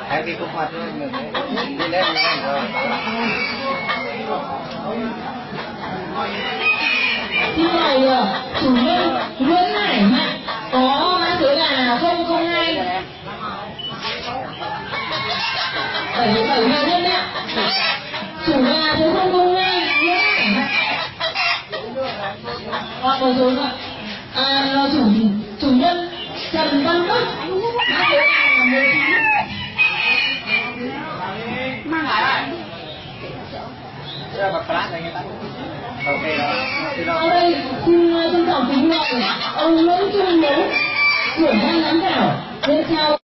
hai cái cục mặt mình đi lên rồi. Xin mời chủ nhân Nguyễn Hải Mạnh có mã số là 002 77 nhân đấy ạ. Chủ nhà số 002 Nguyễn Hải Mạnh. Hoặc một số chủ nhân Trần Văn Đức mã số là 19. Ở đây xin trân trọng kính mời ông Nguyễn Trung Hiếu, trưởng ban giám khảo lên trao